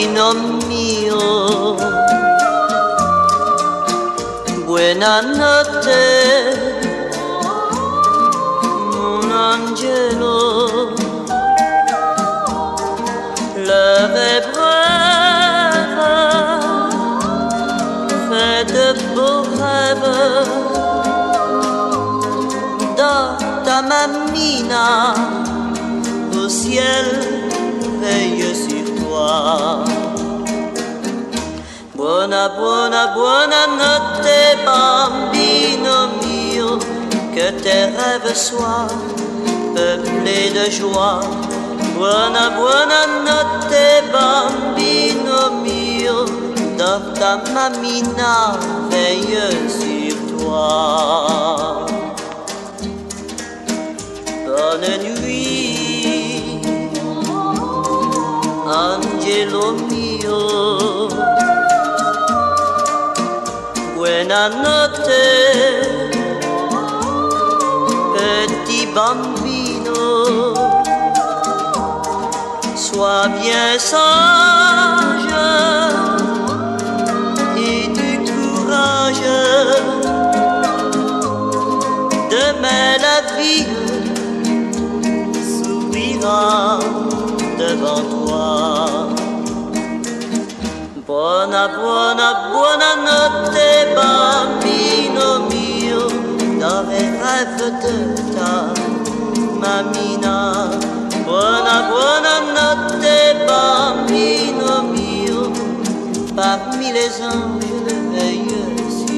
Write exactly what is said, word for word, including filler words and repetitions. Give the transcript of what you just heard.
bambino mio, buonanotte, mon angelo, levez brève, fais de beaux rêves, dans ta mamina, au ciel veille sur toi. Buona, buona, buona notte, bambino mio, que tes rêves soient peuplés de joie. Buona, buona notte, bambino mio, dans ta mamina veille sur toi. Bonne nuit, angelo mio, buonanotte, petit bambino, sois bien sage et du courage, demain la vie sourira devant toi. Buona, buona, buona notte, bambino mio, dans les rêves de ta mamina. Buona, buona notte, bambino mio, parmi les anges veillent